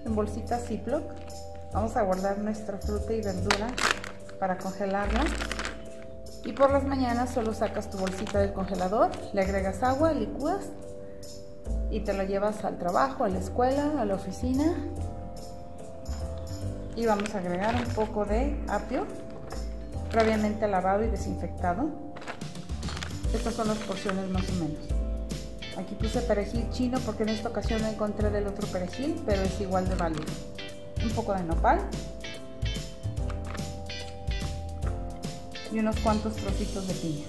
en bolsitas Ziploc. Vamos a guardar nuestra fruta y verdura para congelarla. Y por las mañanas solo sacas tu bolsita del congelador, le agregas agua, licúas y te lo llevas al trabajo, a la escuela, a la oficina. Y vamos a agregar un poco de apio previamente lavado y desinfectado. Estas son las porciones más o menos. Aquí puse perejil chino porque en esta ocasión no encontré del otro perejil, pero es igual de válido. Un poco de nopal y unos cuantos trocitos de piña.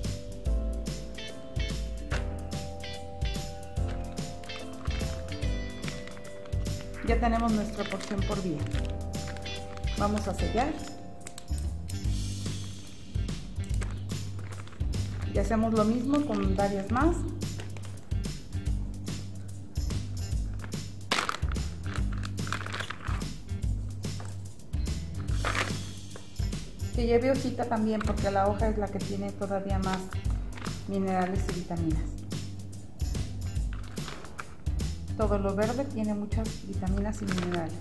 Ya tenemos nuestra porción por día. Vamos a sellar. Y hacemos lo mismo con varias más. Que lleve hojita también, porque la hoja es la que tiene todavía más minerales y vitaminas. Todo lo verde tiene muchas vitaminas y minerales.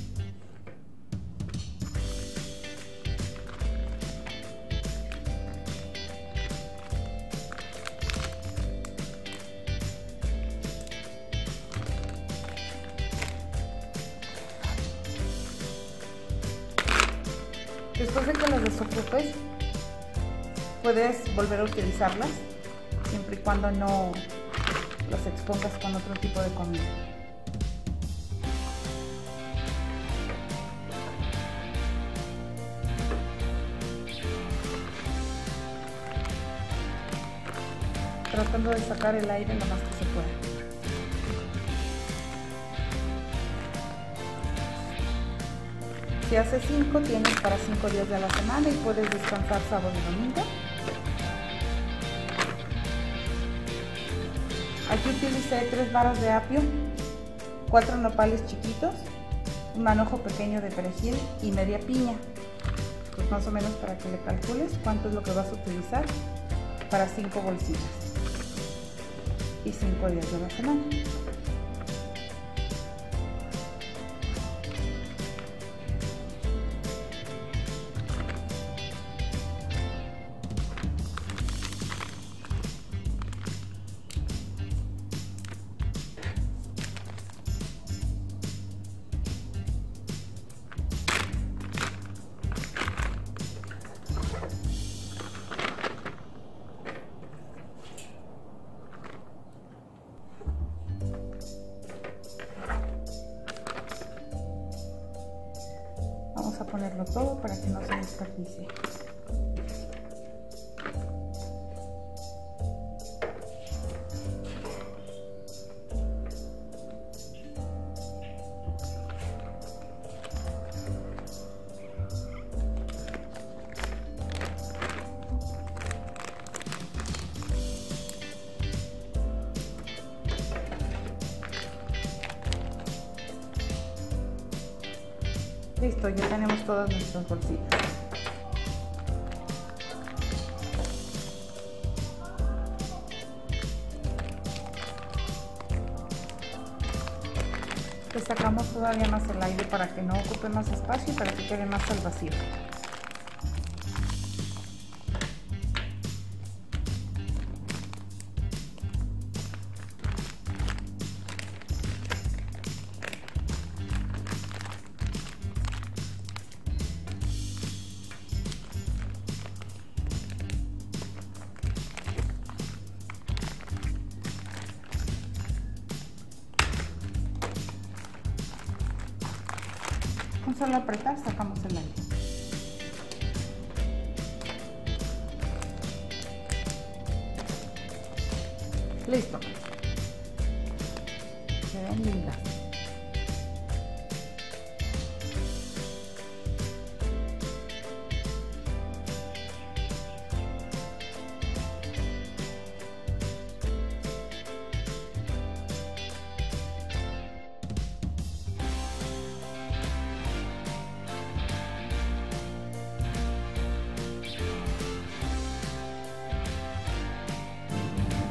Después de que las desocupes, puedes volver a utilizarlas, siempre y cuando no las expongas con otro tipo de comida. Tratando de sacar el aire lo más que se pueda. Si haces 5, tienes para 5 días de la semana y puedes descansar sábado y domingo. Aquí utilicé 3 varas de apio, 4 nopales chiquitos, un manojo pequeño de perejil y media piña. Pues más o menos para que le calcules cuánto es lo que vas a utilizar para 5 bolsitas y 5 días de la semana. Vamos a ponerlo todo para que no se desperdicie. Listo, ya tenemos todas nuestras bolsitas. Le sacamos todavía más el aire para que no ocupe más espacio y para que quede más al vacío. Con solo apretar sacamos el aire. Listo. Se ven lindas.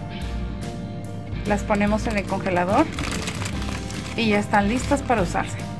Las ponemos en el congelador y ya están listas para usarse.